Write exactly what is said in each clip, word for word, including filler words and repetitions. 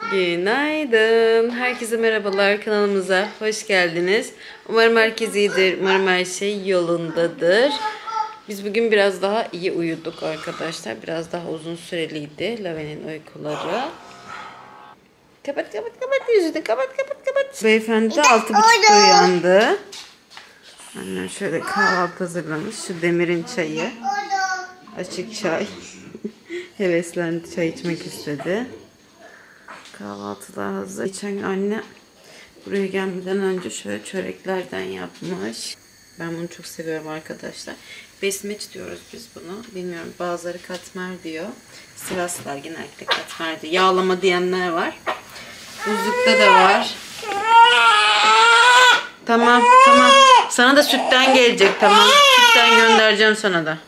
Günaydın. Herkese merhabalar. Kanalımıza hoş geldiniz. Umarım herkes iyidir. Umarım her şey yolundadır. Biz bugün biraz daha iyi uyuduk arkadaşlar. Biraz daha uzun süreliydi Laven'in uykuları. Kapat kapat kapat yüzünü. Kapat kapat kapat. Beyefendi de altı buçukta uyandı. Annem şöyle kahvaltı hazırlamış. Şu Demir'in çayı. Açık çay. Heveslendi, çay içmek istedi. Kahvaltılar hazır. Geçen gün anne buraya gelmeden önce şöyle çöreklerden yapmış. Ben bunu çok seviyorum arkadaşlar. Besmeç diyoruz biz bunu. Bilmiyorum, bazıları katmer diyor. Sivaslılar genellikle katmer diyor. Yağlama diyenler var. Buzlukta da var. Tamam tamam. Sana da sütten gelecek, tamam. Sütten göndereceğim sana da.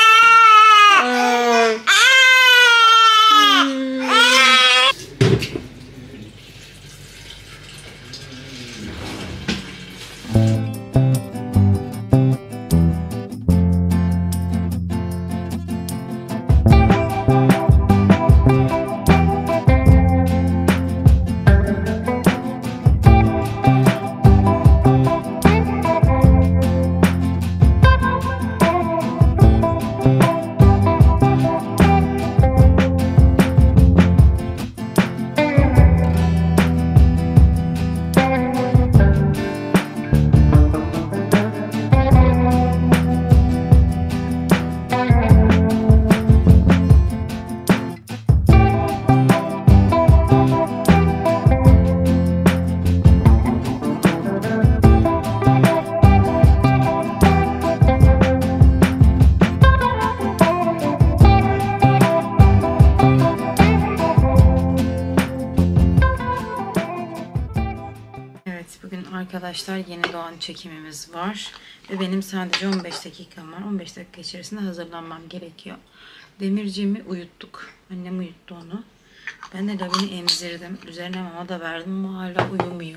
Arkadaşlar yeni doğan çekimimiz var ve benim sadece on beş dakikam var. on beş dakika içerisinde hazırlanmam gerekiyor. Demirciğimi uyuttuk. Annem uyuttu onu. Ben de Laven'i emzirdim. Üzerine mama da verdim ama hala uyumuyor.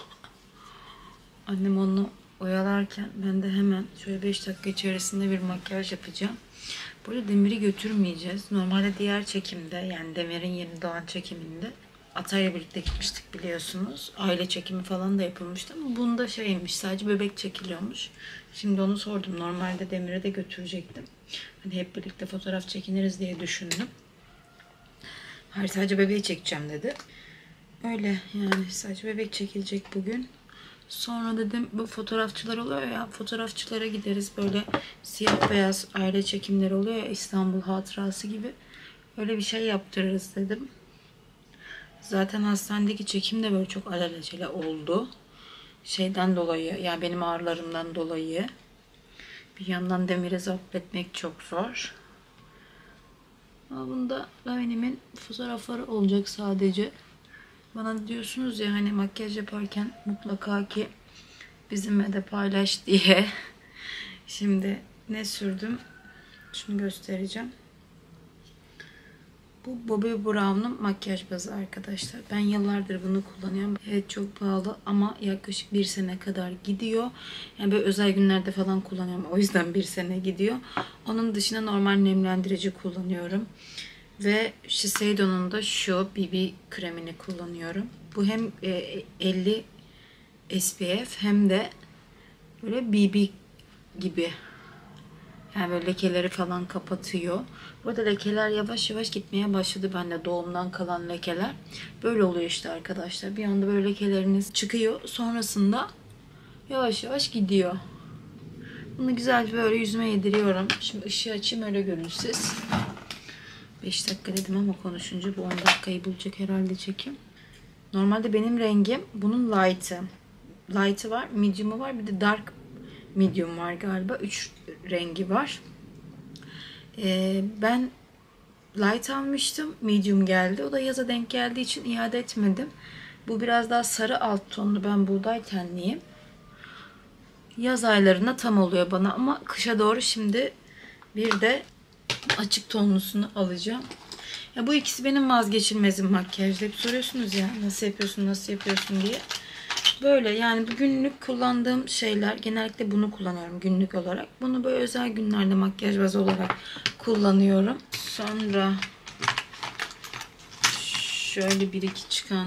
Annem onu oyalarken ben de hemen şöyle beş dakika içerisinde bir makyaj yapacağım. Böyle Demir'i götürmeyeceğiz. Normalde diğer çekimde, yani Demir'in yeni doğan çekiminde Atay'la birlikte gitmiştik biliyorsunuz. Aile çekimi falan da yapılmıştı ama bunda şeymiş, sadece bebek çekiliyormuş. Şimdi onu sordum. Normalde Demir'e de götürecektim. Hani hep birlikte fotoğraf çekiniriz diye düşündüm. Hayır, sadece bebeği çekeceğim dedi. Öyle yani, sadece bebek çekilecek bugün. Sonra dedim, bu fotoğrafçılar oluyor ya, fotoğrafçılara gideriz. Böyle siyah beyaz aile çekimleri oluyor ya, İstanbul hatırası gibi. Öyle bir şey yaptırırız dedim. Zaten hastanedeki çekim de böyle çok alelacele oldu. Şeyden dolayı, yani benim ağrılarımdan dolayı. Bir yandan Demir'i zapt etmek çok zor. Ama bunda Laven'imin fotoğrafları olacak sadece. Bana diyorsunuz ya hani makyaj yaparken mutlaka ki bizimle de paylaş diye. Şimdi ne sürdüm? Şunu göstereceğim. Bu Bobbi Brown'un makyaj bazı arkadaşlar. Ben yıllardır bunu kullanıyorum. Evet, çok pahalı ama yaklaşık bir sene kadar gidiyor. Yani böyle özel günlerde falan kullanıyorum. O yüzden bir sene gidiyor. Onun dışında normal nemlendirici kullanıyorum. Ve Shiseido'nun da şu B B kremini kullanıyorum. Bu hem elli S P F hem de böyle B B gibi. Yani böyle lekeleri falan kapatıyor. Burada lekeler yavaş yavaş gitmeye başladı bende, doğumdan kalan lekeler. Böyle oluyor işte arkadaşlar. Bir anda böyle lekeleriniz çıkıyor. Sonrasında yavaş yavaş gidiyor. Bunu güzelce böyle yüzüme yediriyorum. Şimdi ışığı açayım, öyle görün siz. beş dakika dedim ama konuşunca bu on dakikayı bulacak herhalde çekim. Normalde benim rengim bunun light'ı. Light'ı var, medium'u var, bir de dark medium var galiba. üç rengi var. Ee, ben light almıştım. Medium geldi. O da yaza denk geldiği için iade etmedim. Bu biraz daha sarı alt tonlu. Ben buğday tenliyim. Yaz aylarında tam oluyor bana ama kışa doğru şimdi bir de açık tonlusunu alacağım. Ya bu ikisi benim vazgeçilmezim makyajda. Hep soruyorsunuz ya, nasıl yapıyorsun, nasıl yapıyorsun diye. Böyle yani bu günlük kullandığım şeyler, genellikle bunu kullanıyorum günlük olarak. Bunu böyle özel günlerde makyaj bazı olarak kullanıyorum. Sonra şöyle bir iki çıkan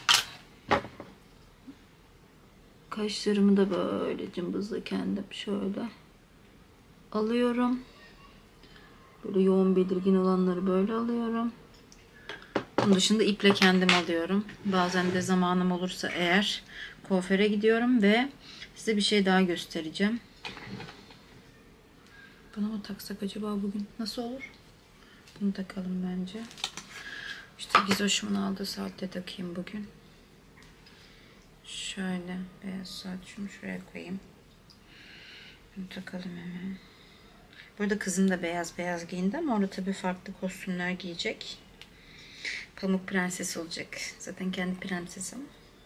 kaşlarımı da böyle cımbızla kendim şöyle alıyorum. Böyle yoğun belirgin olanları böyle alıyorum. Bunun dışında iple kendim alıyorum. Bazen de zamanım olursa eğer kuaföre gidiyorum ve size bir şey daha göstereceğim. Buna mı taksak acaba bugün? Nasıl olur? Bunu takalım bence. İşte Gizoş'umun aldığı saatte takayım bugün. Şöyle beyaz saat, şunu şuraya koyayım. Bunu takalım hemen. Burada kızım da beyaz beyaz giyindi ama orada tabii farklı kostümler giyecek. Pamuk prenses olacak. Zaten kendi prensesim.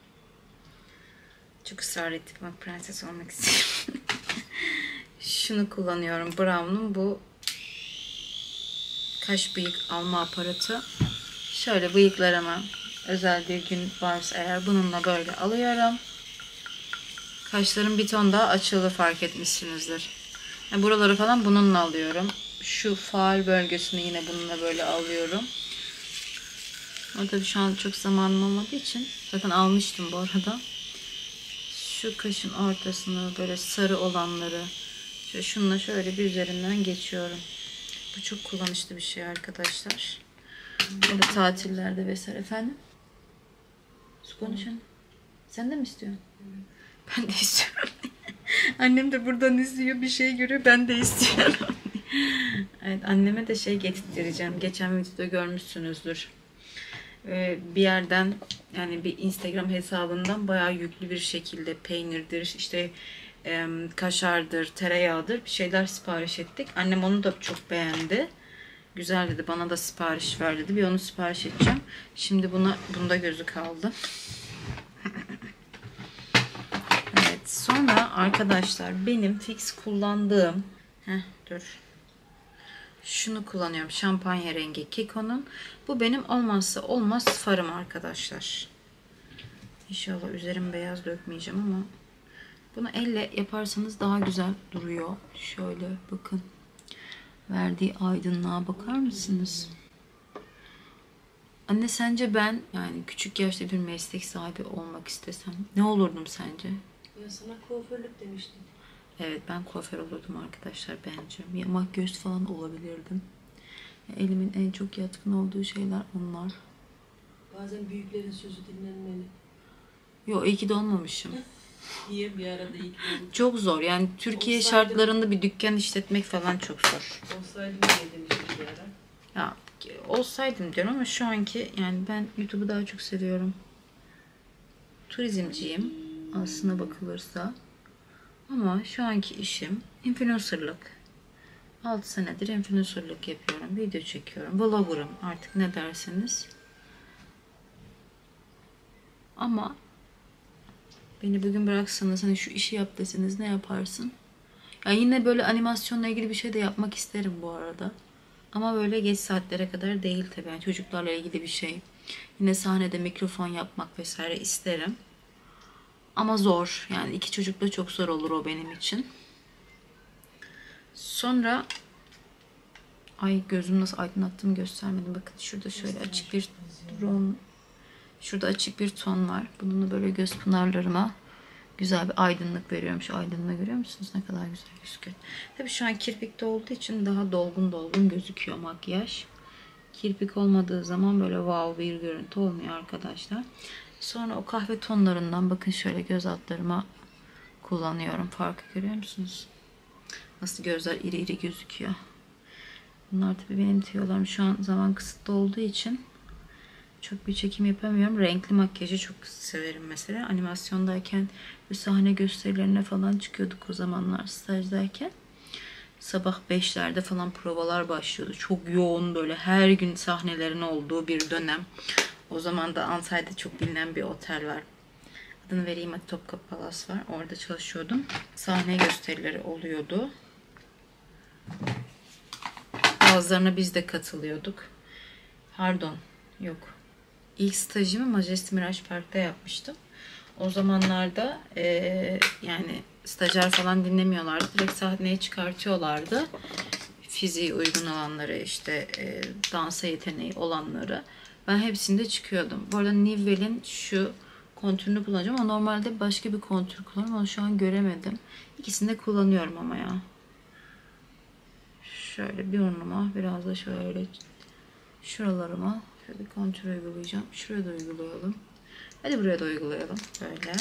Çok ısrar etti Pamuk prenses olmak istiyorum. Şunu kullanıyorum. Brown'un bu kaş bıyık alma aparatı. Şöyle bıyıklarıma özel bir gün varsa eğer bununla böyle alıyorum. Kaşlarım bir ton daha açıldı, fark etmişsinizdir. Yani buraları falan bununla alıyorum. Şu faal bölgesini yine bununla böyle alıyorum. Ama tabii şu an çok zamanım olmadığı için zaten almıştım bu arada. Şu kaşın ortasını böyle sarı olanları şöyle şununla şöyle bir üzerinden geçiyorum. Bu çok kullanışlı bir şey arkadaşlar. Böyle tatillerde vesaire. Efendim? Su konuşun. Sen de mi istiyorsun? Ben de istiyorum. Annem de buradan izliyor, bir şey görüyor. Ben de istiyorum. Evet, anneme de şey getireceğim. Geçen videoda görmüşsünüzdür. Ee, bir yerden, yani bir Instagram hesabından bayağı yüklü bir şekilde peynirdir, işte e, kaşardır, tereyağıdır bir şeyler sipariş ettik. Annem onu da çok beğendi. Güzel dedi. Bana da sipariş ver dedi. Bir onu sipariş edeceğim. Şimdi buna bunda gözü kaldı. Evet. Sonra arkadaşlar benim fix kullandığım heh, dur. Şunu kullanıyorum. Şampanya rengi Kiko'nun. Bu benim olmazsa olmaz farım arkadaşlar. İnşallah üzerim beyaz dökmeyeceğim ama bunu elle yaparsanız daha güzel duruyor. Şöyle bakın. Verdiği aydınlığa bakar mısınız? Anne, sence ben yani küçük yaşta bir meslek sahibi olmak istesem ne olurdum sence? Ben sana kuaförlük demiştim. Evet, ben kuaför olurdum arkadaşlar bence. Ya makyöz falan olabilirdim. Ya elimin en çok yatkın olduğu şeyler onlar. Bazen büyüklerin sözü dinlenmeli. Yo, iyi ki de olmamışım. Niye bir arada iyi ki olmuş? Çok zor yani Türkiye Olsaydım- şartlarında bir dükkan işletmek falan çok zor. Olsaydı niye demiştim bir ara. Ya olsaydım diyorum ama şu anki yani ben YouTube'u daha çok seviyorum. Turizmciyim aslına bakılırsa. Ama şu anki işim influencerlık. altı senedir influencerlık yapıyorum. Video çekiyorum. Vlogger'ım artık ne derseniz. Ama beni bugün bıraksanız hani şu işi yap deseniz ne yaparsın? Ya yine böyle animasyonla ilgili bir şey de yapmak isterim bu arada. Ama böyle geç saatlere kadar değil tabii. Yani çocuklarla ilgili bir şey. Yine sahnede mikrofon yapmak vesaire isterim. Ama zor. Yani iki çocukla çok zor olur o benim için. Sonra ay gözüm nasıl aydınlattığımı göstermedim. Bakın şurada şöyle açık bir ton. Şurada açık bir ton var. Bununla böyle göz pınarlarıma güzel bir aydınlık veriyorum. Şu aydınlığı görüyor musunuz? Ne kadar güzel gözüküyor. Tabii şu an kirpikte olduğu için daha dolgun dolgun gözüküyor makyaj. Kirpik olmadığı zaman böyle wow bir görüntü olmuyor arkadaşlar. Sonra o kahve tonlarından bakın şöyle göz altlarıma kullanıyorum. Farkı görüyor musunuz? Nasıl gözler iri iri gözüküyor. Bunlar tabii benim tüyolarım. Şu an zaman kısıtlı olduğu için çok bir çekim yapamıyorum. Renkli makyajı çok severim mesela. Animasyondayken bir sahne gösterilerine falan çıkıyorduk o zamanlar stajdayken. Sabah beşlerde falan provalar başlıyordu. Çok yoğun böyle her gün sahnelerin olduğu bir dönem. O zaman da Antalya'da çok bilinen bir otel var. Adını vereyim, hadi, Topkapı Palas var. Orada çalışıyordum. Sahne gösterileri oluyordu. Bazılarına biz de katılıyorduk. Pardon, yok. İlk stajımı Majesty Mirage Park'ta yapmıştım. O zamanlarda e, yani stajyer falan dinlemiyorlardı. Direkt sahneye çıkartıyorlardı. Fiziği uygun olanları, işte e, dansa yeteneği olanları Ben hepsinde çıkıyordum. Bu arada Nivell'in şu kontürünü kullanacağım ama normalde başka bir kontür kullanıyorum. Onu şu an göremedim. İkisini de kullanıyorum ama ya. Şöyle bir burnuma, biraz da şöyle şuralarıma şöyle bir kontür uygulayacağım. Şuraya da uygulayalım. Hadi buraya da uygulayalım. Böyle.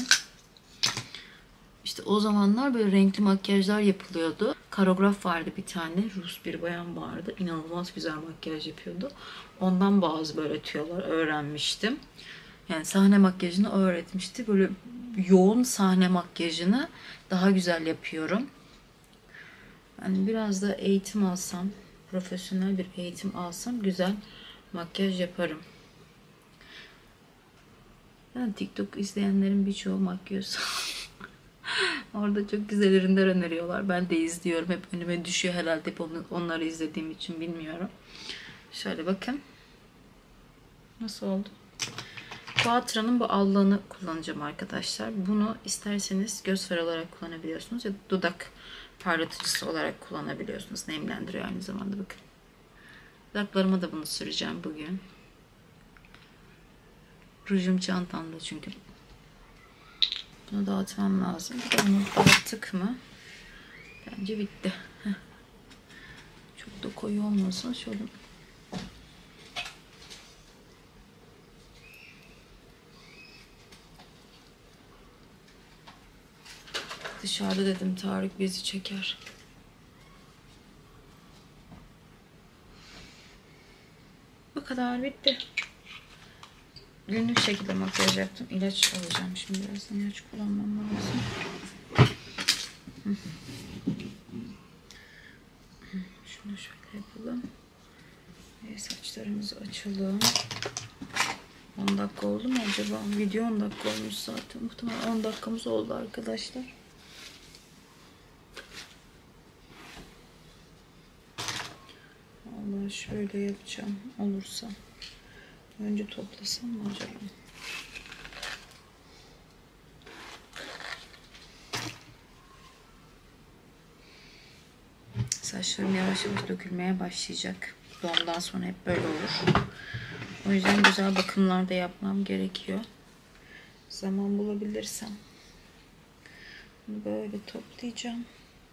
İşte o zamanlar böyle renkli makyajlar yapılıyordu. Karograf vardı bir tane. Rus bir bayan vardı. İnanılmaz güzel makyaj yapıyordu. Ondan bazı böyle tüyolar öğrenmiştim. Yani sahne makyajını öğretmişti. Böyle yoğun sahne makyajını daha güzel yapıyorum. Yani biraz da eğitim alsam, profesyonel bir eğitim alsam güzel makyaj yaparım. Yani TikTok izleyenlerin birçoğu makyöz. Orada çok güzel ürünler öneriyorlar. Ben de izliyorum. Hep önüme düşüyor herhalde. Hep onu, onları izlediğim için bilmiyorum. Şöyle bakın. Nasıl oldu? Quattra'nın bu allığını kullanacağım arkadaşlar. Bunu isterseniz göz farı olarak kullanabiliyorsunuz ya da dudak parlatıcısı olarak kullanabiliyorsunuz. Nemlendiriyor aynı zamanda bakın. Dudaklarıma da bunu süreceğim bugün. Rujum çantamda çünkü. Bunu dağıtmam lazım. Bir de bunu dağıttık mı? Bence bitti. Heh. Çok da koyu olmasın. Şöyle. Dışarıda dedim Tarık bizi çeker. Bu kadar bitti. Günlük şekilde makyaj yaptım. İlaç alacağım şimdi. Birazdan ilaç kullanmam lazım. Şunu şöyle yapalım. Ve saçlarımızı açalım. on dakika oldu mu acaba? Video on dakika olmuş zaten. Muhtemelen on dakikamız oldu arkadaşlar. Vallahi şöyle yapacağım. Olursa. Önce toplasam mı acaba? Saçlarım yavaş yavaş dökülmeye başlayacak. Doğumdan sonra hep böyle olur. O yüzden güzel bakımlar da yapmam gerekiyor. Zaman bulabilirsem. Bunu böyle toplayacağım.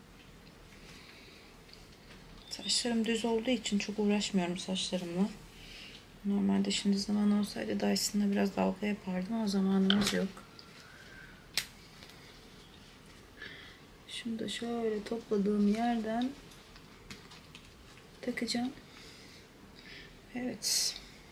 Saçlarım düz olduğu için çok uğraşmıyorum saçlarımla. Normalde şimdi zaman olsaydı Dyson'la biraz dalga yapardım ama zamanımız yok. Şimdi şöyle topladığım yerden takacağım. Evet.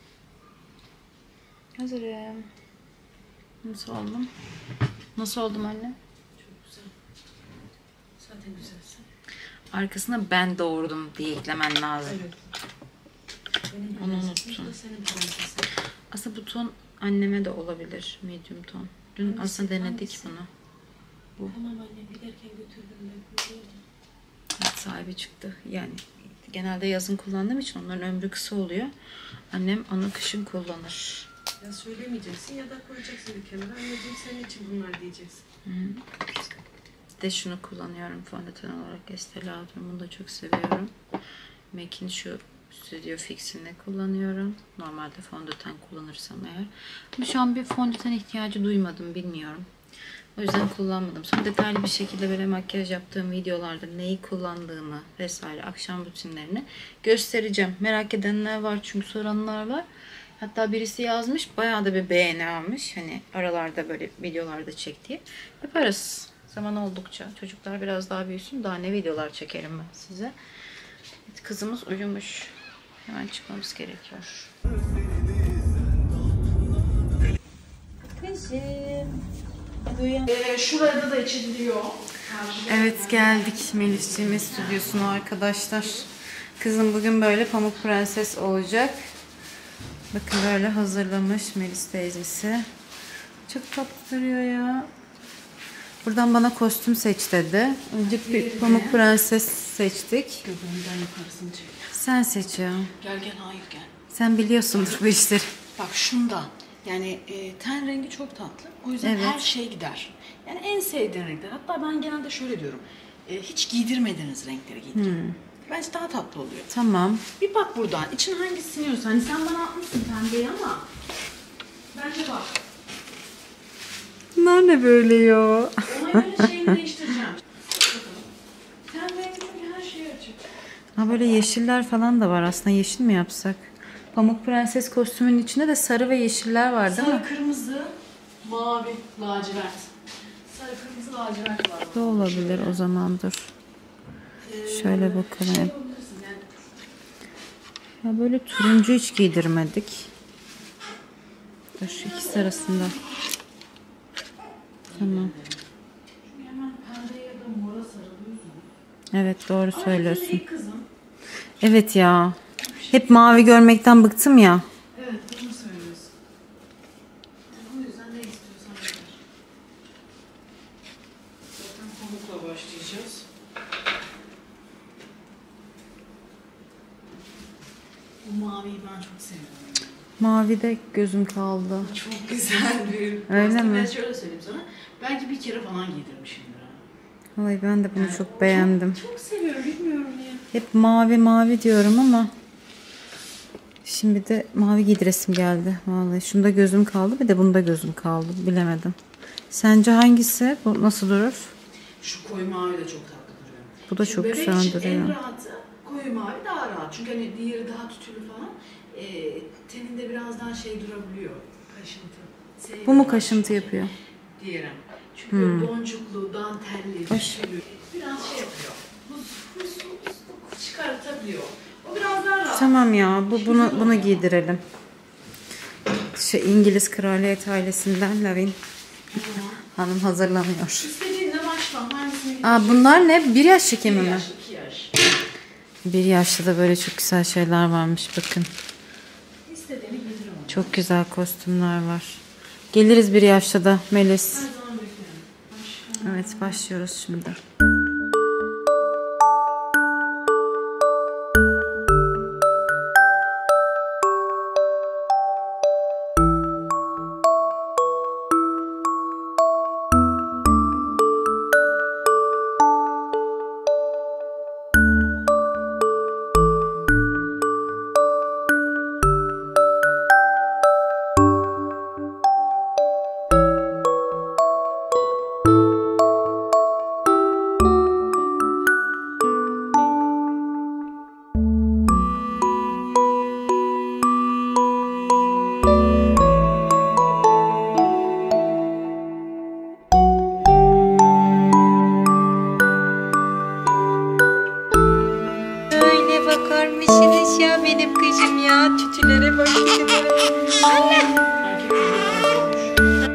Hazırım. Nasıl oldum? Nasıl oldum anne? Çok güzel. Zaten güzelsin. Arkasına ben doğurdum diye eklemen lazım. Evet. Benim Onu prensesim, unuttum. bu da senin prensesin. Aslında bu ton anneme de olabilir. Medium ton. Dün Hangisi? aslında denedik Hangisi? bunu. Bu. Tamam anne, giderken götürdüm ben. Koyuyordum. Evet, sahibi çıktı. Yani genelde yazın kullandığım için onların ömrü kısa oluyor. Annem onu kışın kullanır. Ya söylemeyeceksin ya da koyacaksın bir kenara. Anneciğim senin için bunlar diyeceksin. Hı. Bir de şunu kullanıyorum fondöten olarak. Estee Lauder'ın. Bunu da çok seviyorum. M A C'in şu Studio Fix'ini kullanıyorum. Normalde fondöten kullanırsam eğer. Ama şu an bir fondöten ihtiyacı duymadım. Bilmiyorum. O yüzden kullanmadım. Sonra detaylı bir şekilde böyle makyaj yaptığım videolarda neyi kullandığımı vesaire akşam rutinlerini göstereceğim. Merak edenler var çünkü soranlar var. Hatta birisi yazmış bayağı da bir beğeni almış. Hani aralarda böyle videolarda çektiği. Yaparız. Zaman oldukça. Çocuklar biraz daha büyüsün. Daha ne videolar çekerim ben size. Evet, kızımız uyumuş. Hemen çıkmamız gerekiyor. Kızım. Ee, şurada da içiliyor. Evet geldik Melis'ciğimin stüdyosuna arkadaşlar. Kızım bugün böyle Pamuk Prenses olacak. Bakın böyle hazırlamış Melis teyzesi. Çok tatlı duruyor ya. Buradan bana kostüm seç dedi. Önce bir Pamuk Prenses seçtik. Göbeğimden yukarısını çek. Sen seç ya. Gel gel, hayır gel. Sen biliyorsundur bu işleri. Bak şundan. Yani e, ten rengi çok tatlı. O yüzden Evet. her şey gider. Yani en sevdiğin renkler. Hatta ben genelde şöyle diyorum. E, hiç giydirmediğiniz renkleri giydirin. Hmm. Bence daha tatlı oluyor. Tamam. Bir bak buradan. İçin hangisi siniyorsa. Hani sen bana atmışsın pembeyi ama. Bence bak. Bunlar ne böyle ya? Ona göre şeyini değiştireceğim. Ten rengi çünkü her şeyi açık. Ha böyle yeşiller falan da var. Aslında yeşil mi yapsak? Pamuk Prenses kostümünün içinde de sarı ve yeşiller var değil mi? Sarı, kırmızı, mavi, lacivert. Sarı, kırmızı, lacivert var. Da olabilir o zaman, dur. Şöyle bakalım. Şey yapabilirsin yani. Ya böyle turuncu hiç giydirmedik. Dur şu ikisi arasında. Tamam. Çünkü hemen pembeye ya da mora sarılıyorsun. Evet doğru söylüyorsun. Ay, kızım. Evet ya. Hep mavi görmekten bıktım ya. Evet, bunu söylüyorsun. O yüzden ne istiyorsan ver. Zaten pamukla başlayacağız. Bu maviyi ben çok seviyorum. Mavide gözüm kaldı. Çok güzel bir Öyle kostüm. mi? Ben şöyle söyleyeyim sana. Belki bir kere falan giydirmişimdir ha. Vallahi ben de bunu çok beğendim. Çok, çok seviyorum, bilmiyorum niye. Hep mavi mavi diyorum ama şimdi de mavi giydiresim geldi. Vallahi şunda gözüm kaldı, bir de bunda gözüm kaldı. Bilemedim. Sence hangisi? Bu nasıl durur? Şu koyu mavi de çok tatlı duruyor. Bu da Şimdi çok bebek güzel için duruyor. en rahatı koyu mavi daha rahat. Çünkü hani diğeri daha tütülü falan. E, teninde biraz daha şey durabiliyor. Kaşıntı. Sevmiyorum Bu mu kaşıntı şey. yapıyor? Diğerim. Çünkü Hmm. boncuklu, dantelli, tütülü. Biraz şey yapıyor. Buz, buz, buz çıkartabiliyor. O biraz daha rahat. Tamam ya, bu bunu bunu giydirelim. Şey, İngiliz kraliyet ailesinden Lavin hanım hazırlanıyor. İstediğinle başla. Hangisini Aa, bunlar ne? Bir yaş çekimi Bir mi? yaş, iki yaş. Bir yaşta da böyle çok güzel şeyler varmış, bakın. İstediğini giydir ama. Çok güzel kostümler var. Geliriz bir yaşta da Melis. Her zaman beklerim. Başka. Evet, başlıyoruz şimdi. Öyle bakar mısınız ya benim kızım ya? Tütülere bak, tütülere. Anne! Erkek kızı olmuş.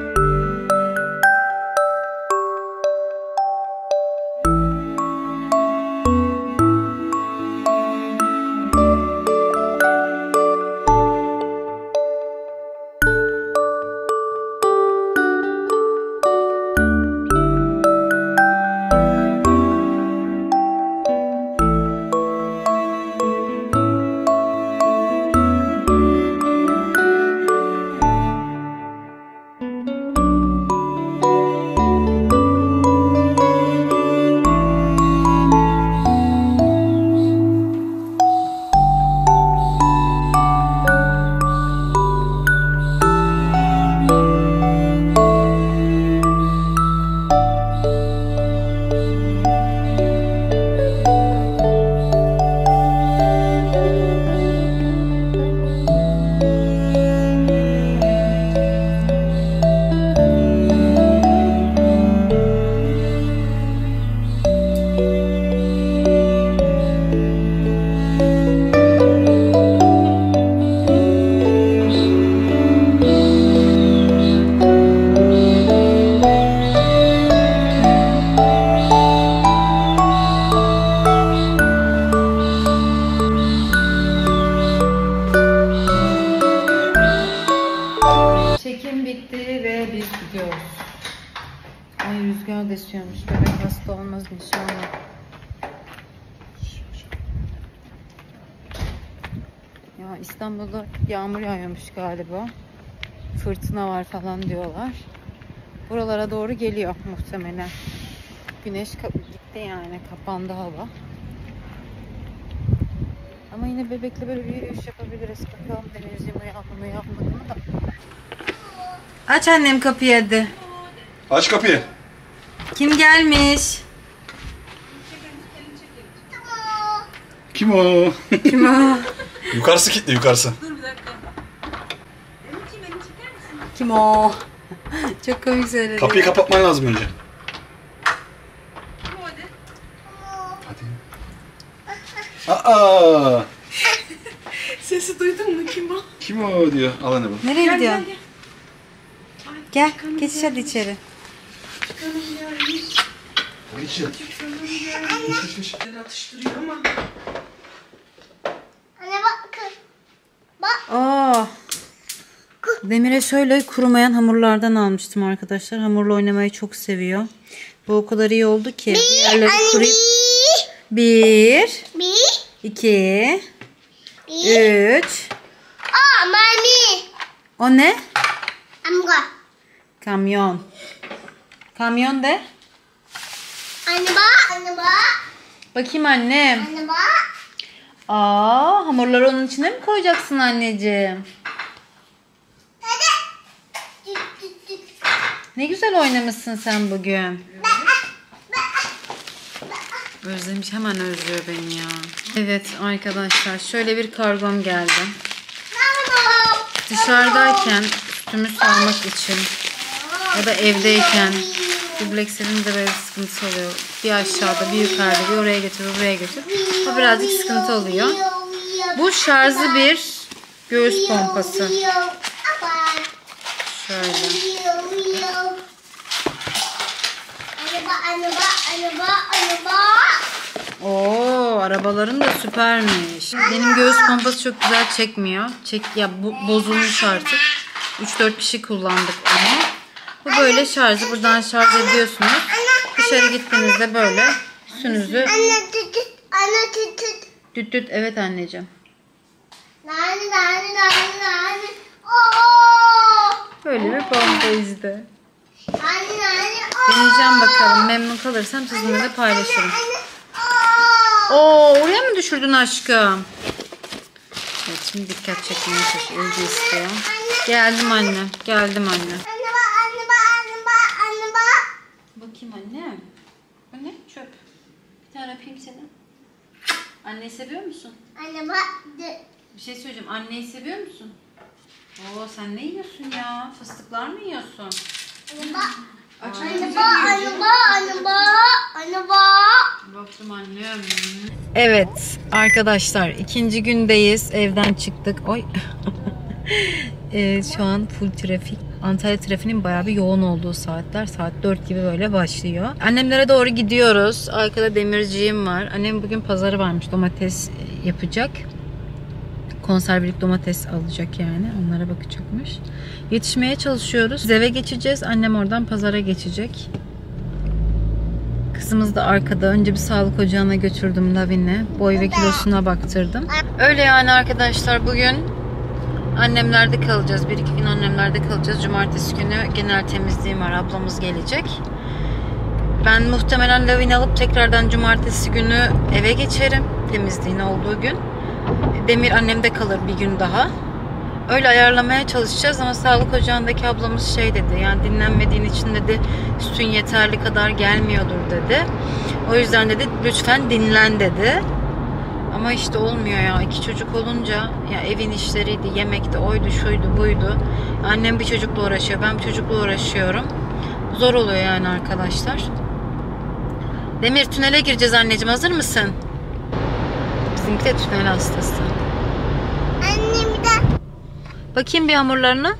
Çekim bitti ve biz gidiyoruz. Ay, rüzgar da esiyormuş. Bebek hasta olmaz inşallah. Ya İstanbul'da yağmur yağıyormuş galiba. Fırtına var falan diyorlar. Buralara doğru geliyor muhtemelen. Güneş gitti yani, kapandı hava. Ama yine bebekle böyle bir yürüyüş yapabiliriz. Bakalım Demirciğim uyandı mı uyanmadı mı da. Aç annem kapıyı hadi. Aç kapıyı. Kim gelmiş? Kim o? Kim o? Yukarısı kilitli, yukarısı. Kim o? Çok komik söyledi. Kapıyı kapatman lazım önce. Hadi. Aa! Sesi duydun mu? Kim o? Kim o diyor. Al anne bu. Nereye Gel gidiyorsun? gel Gel, gel. geç hadi içeri. Çıkalım gel. Geç içeri. Çıkalım gel. Geç geç geç. Güzel atıştırıyor ama. Anne bak. Bak. Aa. Demir'e şöyle kurumayan hamurlardan almıştım arkadaşlar. Hamurla oynamayı çok seviyor. Bu o kadar iyi oldu ki. Diğerleri Anne kuruyup... bir. Bir, Bir. iki, Bir. üç. Aa mami. O ne? Amga. Kamyon. Kamyon de. Anne bak. Anne bak. Bakayım annem. Anne bak. Aa, hamurları onun içine mi koyacaksın anneciğim? Hadi. Düt, düt, düt. Ne güzel oynamışsın sen bugün. Özlemiş, hemen özlüyor beni ya. Evet arkadaşlar, şöyle bir kargom geldi. Mama. Dışarıdayken üstümü salmak için ya da evdeyken dubleks evinde böyle sıkıntı oluyor. Bir aşağıda, bir yukarıda, bir oraya götür, buraya götür. O birazcık sıkıntı oluyor. Bu şarjlı bir göğüs pompası. Şöyle. Anne bak. Anne bak. Anne bak. Anne bak. Oo, arabaların da süpermiş. Benim göğüs pompası çok güzel çekmiyor. Çek ya bu bozulmuş artık. üç dört kişi kullandık onu. Bu böyle şarjı, buradan şarj ediyorsunuz. Dışarı gittiğinizde böyle üstünüzü Anne tüt tüt. Anne tüt tüt. düt düt. Evet anneciğim. Nane nane nane nane. Oo. Böyle bir pompa izde. Nane nane. Oo. Deneyeceğim bakalım. Memnun kalırsam sizinle de paylaşırım. Oo. Oo, oraya mı düşürdün aşkım? Evet, şimdi dikkat çekmeye çalışıyor. İlgi istiyor. Geldim anne. Geldim anne. Anne bak, anne bak, anne bak, anne bak. Bakayım anne. Bu ne? Çöp. Bir tane öpeyim seni. Anneyi seviyor musun? Anne bak. de- Bir şey söyleyeceğim. Anneyi seviyor musun? Oo, sen ne yiyorsun ya? Fıstıklar mı yiyorsun? Anne bak. Aç Anne bak, anne bak, anne bak, anne bak. Baktım annem. Evet arkadaşlar, ikinci gündeyiz. Evden çıktık. Oy. Evet, şu an full trafik. Antalya trafiğinin bayağı bir yoğun olduğu saatler. Saat dört gibi böyle başlıyor. Annemlere doğru gidiyoruz. Arkada Demirciğim var. Annem bugün pazarı varmış. Domates yapacak. Konservelik domates alacak yani. Onlara bakacakmış. Yetişmeye çalışıyoruz. Biz eve geçeceğiz. Annem oradan pazara geçecek. Kızımız da arkada. Önce bir sağlık ocağına götürdüm Lavin'e. Boy ve kilosuna baktırdım. Öyle yani arkadaşlar, bugün annemlerde kalacağız. Bir iki gün annemlerde kalacağız. Cumartesi günü genel temizliğim var. Ablamız gelecek. Ben muhtemelen Lavin'i alıp tekrardan cumartesi günü eve geçerim. Temizliğin olduğu gün. Demir annemde kalır bir gün daha. Öyle ayarlamaya çalışacağız ama sağlık ocağındaki ablamız şey dedi. Yani dinlenmediğin için dedi sütün yeterli kadar gelmiyordur dedi. O yüzden dedi lütfen dinlen dedi. Ama işte olmuyor ya. İki çocuk olunca ya evin işleriydi, yemekti, oydu, şuydu, buydu. Annem bir çocukla uğraşıyor, ben bir çocukla uğraşıyorum. Zor oluyor yani arkadaşlar. Demir, tünele gireceğiz anneciğim, hazır mısın? Bizimki de tünel hastası. Anne bir de. Bakayım bir hamurlarına.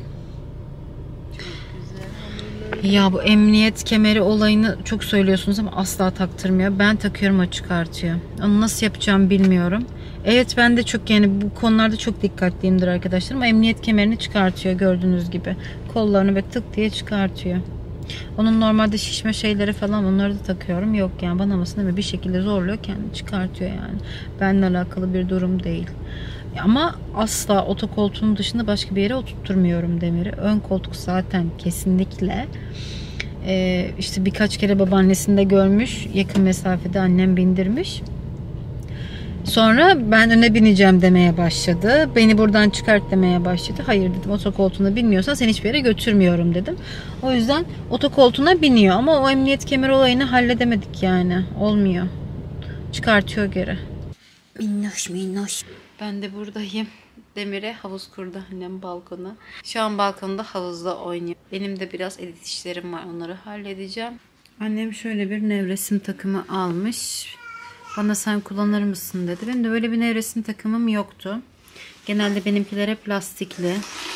Ya bu emniyet kemeri olayını çok söylüyorsunuz ama asla taktırmıyor. Ben takıyorum, o çıkartıyor. Onu nasıl yapacağımı bilmiyorum. Evet, ben de çok yani bu konularda çok dikkatliyimdir arkadaşlar ama emniyet kemerini çıkartıyor gördüğünüz gibi. Kollarını böyle tık diye çıkartıyor. Onun normalde şişme şeyleri falan, onları da takıyorum. Yok yani banamasın ama bir şekilde zorluyor, kendi çıkartıyor yani. Benimle alakalı bir durum değil. Ama asla otokoltuğun dışında başka bir yere oturtturmuyorum Demir'i. Ön koltuk zaten kesinlikle. Ee, işte birkaç kere babaannesinde görmüş. Yakın mesafede annem bindirmiş. Sonra ben öne bineceğim demeye başladı. Beni buradan çıkart demeye başladı. Hayır dedim, otokoltuğuna binmiyorsan seni hiçbir yere götürmüyorum dedim. O yüzden otokoltuğuna biniyor ama o emniyet kemeri olayını halledemedik yani. Olmuyor. Çıkartıyor geri. Minnoş minnoş. Ben de buradayım. Demir'e havuz kurdu annem balkona. Şu an balkonda havuzda oynuyor. Benim de biraz edit işlerim var. Onları halledeceğim. Annem şöyle bir nevresim takımı almış. Bana sen kullanır mısın dedi. Benim de böyle bir nevresim takımım yoktu. Genelde benimkiler hep lastikli.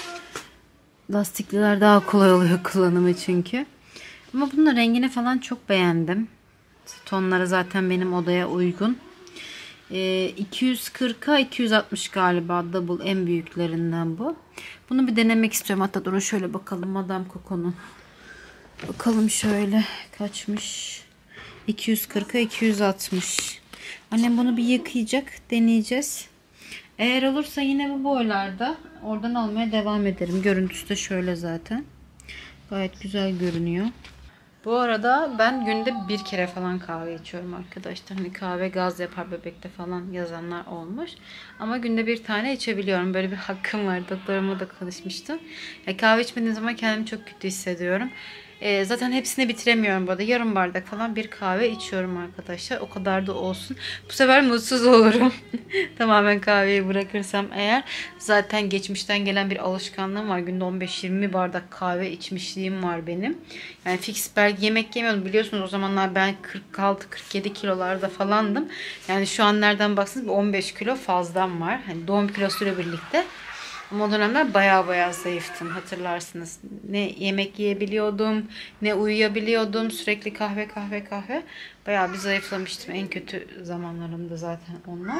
Lastikliler daha kolay oluyor kullanımı çünkü. Ama bunun rengini falan çok beğendim. Tonları zaten benim odaya uygun. Ee, iki yüz kırka iki yüz altmış galiba double, en büyüklerinden bu. Bunu bir denemek istiyorum. Hatta durun şöyle bakalım Madame Coco'nun. Bakalım şöyle kaçmış. iki yüz kırka iki yüz altmış. Annem bunu bir yıkayacak. Deneyeceğiz. Eğer olursa yine bu boylarda oradan almaya devam ederim. Görüntüsü de şöyle zaten. Gayet güzel görünüyor. Bu arada ben günde bir kere falan kahve içiyorum arkadaşlar. Hani kahve gaz yapar bebekte falan yazanlar olmuş. Ama günde bir tane içebiliyorum. Böyle bir hakkım var. Doktorumla da konuşmuştum. Ya kahve içmediğim zaman kendimi çok kötü hissediyorum. Ee, zaten hepsini bitiremiyorum bu arada. Yarım bardak falan bir kahve içiyorum arkadaşlar. O kadar da olsun. Bu sefer mutsuz olurum. Tamamen kahveyi bırakırsam eğer. Zaten geçmişten gelen bir alışkanlığım var. Günde on beş yirmi bardak kahve içmişliğim var benim. Yani fix belki yemek yemiyordum. Biliyorsunuz o zamanlar ben kırk altı kırk yedi kilolarda falandım. Yani şu an nereden baksanız on beş kilo fazlam var. Hani doğum kilosuyla birlikte. Ama o dönemler baya baya zayıftım, hatırlarsınız. Ne yemek yiyebiliyordum, ne uyuyabiliyordum. Sürekli kahve kahve kahve. Baya bir zayıflamıştım. En kötü zamanlarımda zaten onlar.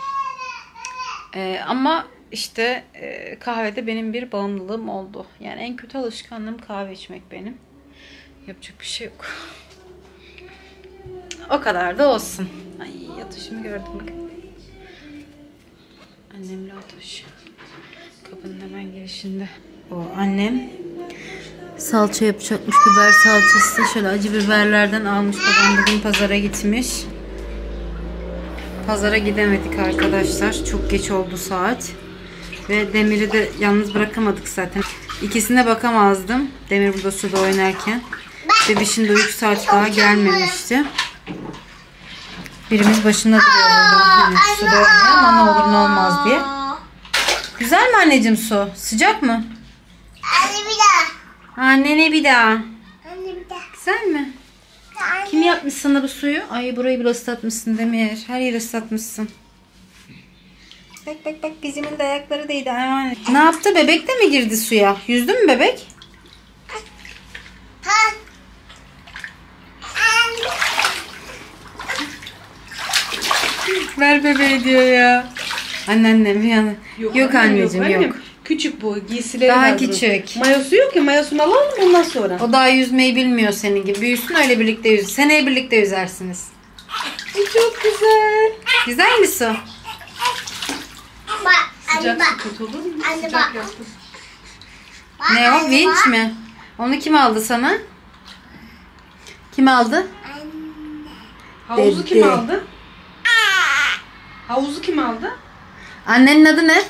Ee, ama işte e, kahvede benim bir bağımlılığım oldu. Yani en kötü alışkanlığım kahve içmek benim. Yapacak bir şey yok. O kadar da olsun. Ay, yatışımı gördüm bakın. Annemle Atoş. Kapının hemen girişinde. O annem salça yapacakmış, biber salçası. Şöyle acı biberlerden almış. Babam bugün pazara gitmiş. Pazara gidemedik arkadaşlar. Çok geç oldu saat. Ve Demir'i de yalnız bırakamadık zaten. İkisine bakamazdım. Demir burada suda oynarken. Bebişin de uyku saati daha gelmemişti. Birimiz başında duruyor burada. Hani suda oynuyor ama ne olur ne olmaz diye. Güzel mi anneciğim su? Sıcak mı? Anne bir daha. Annene bir daha. Anne bir daha. Güzel mi? Anne. Kim yapmış sana bu suyu? Ay burayı bile ıslatmışsın Demir. Her yeri ıslatmışsın. Bak bak bak bizimin de ayakları değdi. Ay, ne yaptı? Bebek de mi girdi suya? Yüzdü mü bebek? Ha. Ver bebeği diyor ya. Anneannem yani. Yok, yok anneciğim yok. Annem, küçük bu giysileri Daha var bunun. küçük. Mayosu yok ya, mayosunu alalım ondan sonra. O daha yüzmeyi bilmiyor senin gibi. Büyüsün öyle birlikte yüz. Seneye birlikte yüzersiniz. Çok güzel. Güzel mi su? Bak. Anne Sıcak bak. su kötü olur mu? Anne Sıcak bak. yaptım. Ne o? Vinç mi? Onu kim aldı sana? Kim aldı? Havuzu Dedi. kim aldı? Havuzu kim aldı? Annenin adı ne?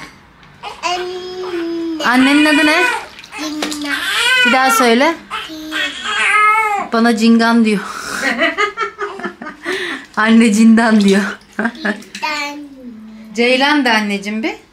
Anne. Annenin adı ne? Dinle. Bir daha söyle. Bana cingan diyor. Anne cindan diyor. Ben. Ceylan da anneciğim bir.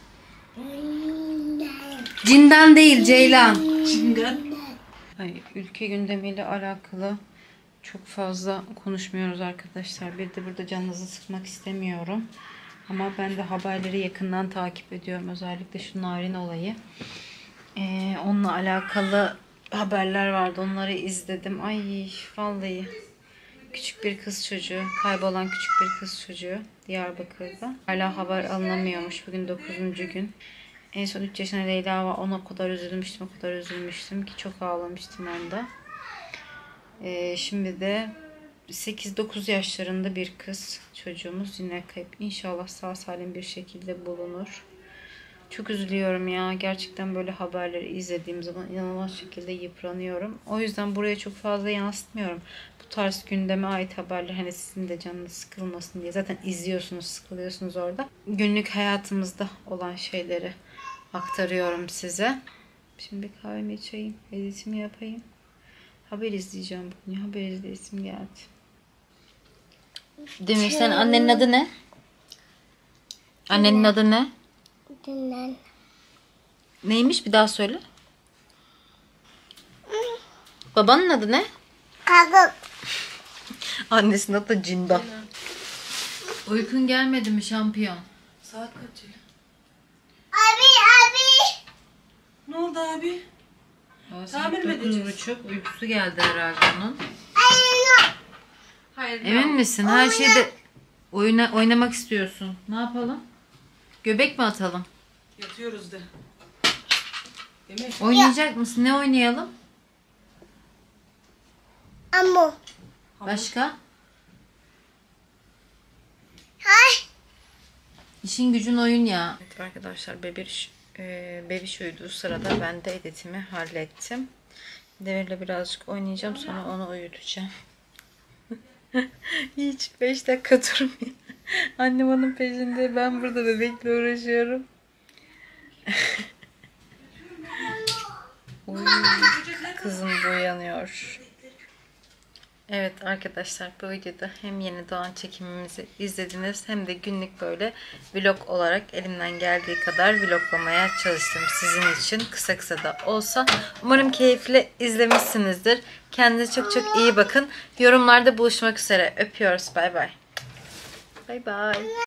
Cindan değil Ceylan. Ay, ülke gündemiyle alakalı çok fazla konuşmuyoruz arkadaşlar. Bir de burada canınızı sıkmak istemiyorum. Ama ben de haberleri yakından takip ediyorum. Özellikle şu Narin olayı. Ee, onunla alakalı haberler vardı. Onları izledim. Ay vallahi. Küçük bir kız çocuğu. Kaybolan küçük bir kız çocuğu. Diyarbakır'da. Hala haber alınamıyormuş. Bugün dokuzuncu gün. En son üç yaşında Leyla var. Ona o kadar üzülmüştüm. O kadar üzülmüştüm ki çok ağlamıştım onda. Ee, şimdi de sekiz dokuz yaşlarında bir kız çocuğumuz yine kayıp. İnşallah sağ salim bir şekilde bulunur. Çok üzülüyorum ya. Gerçekten böyle haberleri izlediğim zaman inanılmaz şekilde yıpranıyorum. O yüzden buraya çok fazla yansıtmıyorum. Bu tarz gündeme ait haberler, hani sizin de canınız sıkılmasın diye. Zaten izliyorsunuz, sıkılıyorsunuz orada. Günlük hayatımızda olan şeyleri aktarıyorum size. Şimdi bir kahvemi içeyim, editimi yapayım. Haber izleyeceğim bugün. Haber izleyesim geldi. Demir, sen annenin adı ne? Annenin adı ne? Dinlen. Neymiş, bir daha söyle. Babanın adı ne? Kalkıp. Annesinin adı da Cinda. Uykun gelmedi mi şampiyon? Saat kaç öyle? Abi abi. Ne oldu abi? Tamir mi dokuz edeceğiz? buçuk, uykusu geldi herhalde onun. Ayını. Hayır. Emin misin? Her şeyde oyna, oynamak istiyorsun. Ne yapalım? Göbek mi atalım? Yatıyoruz de. Demek. Oynayacak mısın? Ne oynayalım? Amu. Başka? Hay. İşin gücün oyun ya. Evet arkadaşlar, bebiş, e, bebiş uyuduğu sırada ben de editimi hallettim. Demir'le birazcık oynayacağım, sonra onu uyutacağım. Hiç beş dakika durmuyor. Annem onun peşinde, ben burada bebekle uğraşıyorum. Uy, kızım da uyanıyor. Evet arkadaşlar, bu videoda hem yeni doğan çekimimizi izlediniz hem de günlük böyle vlog olarak elimden geldiği kadar vloglamaya çalıştım sizin için, kısa kısa da olsa. Umarım keyifle izlemişsinizdir. Kendinize çok çok iyi bakın. Yorumlarda buluşmak üzere. Öpüyoruz. Bay bay. Bay bay.